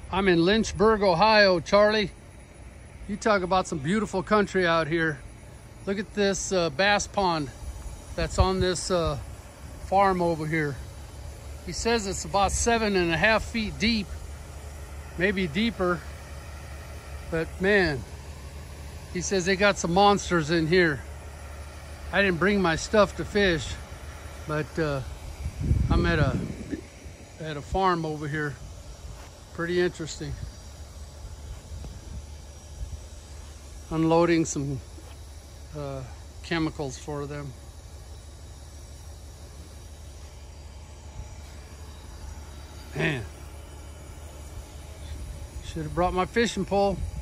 I'm in Lynchburg, Ohio, Charlie. You talk about some beautiful country out here. Look at this bass pond that's on this farm over here. He says it's about 7.5 feet deep, maybe deeper. But man, he says they got some monsters in here. I didn't bring my stuff to fish, but I'm at a farm over here. Pretty interesting. Unloading some chemicals for them. Man, should have brought my fishing pole.